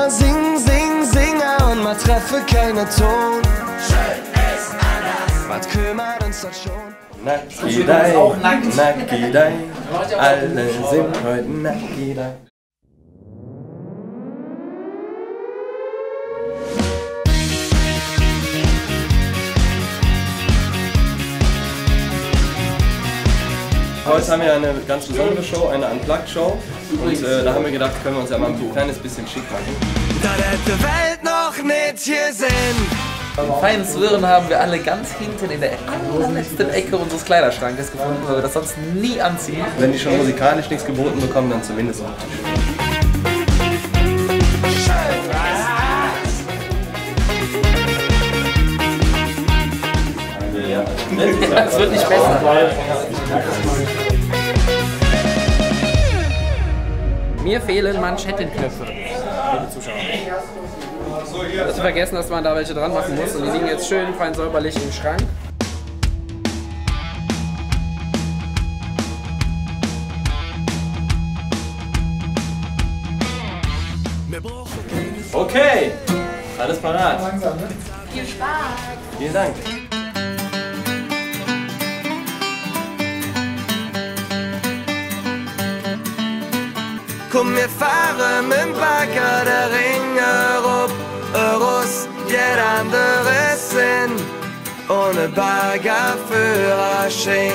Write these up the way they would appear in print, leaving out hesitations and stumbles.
sing, sing, singe und man treffe keinen Ton. Schön ist anders. Was kümmert uns das schon? Nackidei, Nackidei, alle sind heute Nackidei. Heute haben wir eine ganz besondere Show, eine Unplugged-Show. Und da haben wir gedacht, können wir uns ja mal ein kleines bisschen schick machen. Da die Welt noch nicht gesehen. Feines Wirren haben wir alle ganz hinten in der allerletzten Ecke unseres Kleiderschrankes gefunden, weil wir das sonst nie anziehen. Wenn die schon musikalisch nichts geboten bekommen, dann zumindest optisch. Es wird nicht besser. Mir fehlen Manschettenknöpfe. Nicht zu vergessen, dass man da welche dran machen muss, und die liegen jetzt schön fein säuberlich im Schrank. Okay, alles parat. Viel Spaß! Vielen Dank. Komm, wir fahren mit dem Bagger der Ringe rup, Russ, jeder andere Sinn, ohne Baggerführerschein.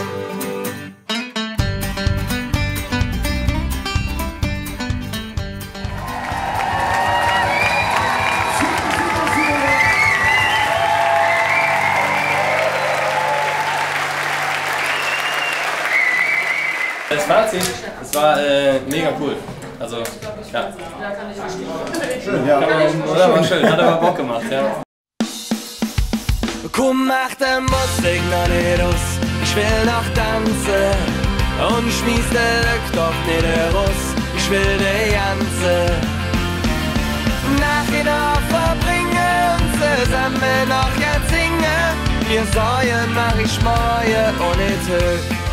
Das Fazit, es war mega cool. Also, ja. Schön, ja. Oder war schön, hat aber Bock gemacht, ja. Komm, mach die Musik noch nicht aus, ich will noch tanzen. Und schmies der Glück doch nicht raus, ich will die ganze Nacht noch verbringen und zusammen noch jetzt singen. Wir sollen mach ich morgen ohne Tück.